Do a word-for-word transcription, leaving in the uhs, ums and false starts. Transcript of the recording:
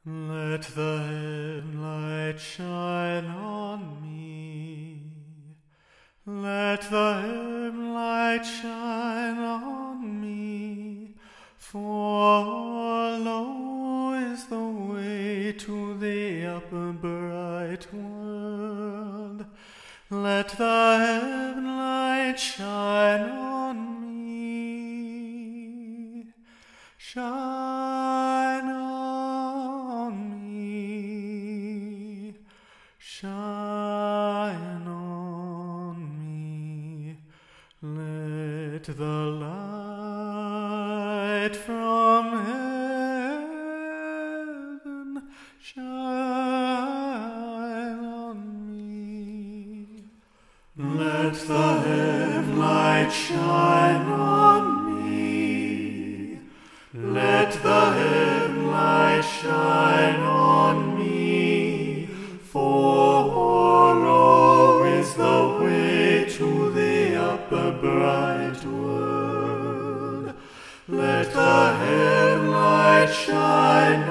Let the heaven light shine on me. Let the heaven light shine on me. For lo is the way to the upper bright world. Let the heaven light shine on me. Shine on me. Shine on me. Let the light from heaven shine on me. Let the heaven light shine on me. Let the heaven light shine on me. For lo is the way to the upper bright world. Let the heaven light shine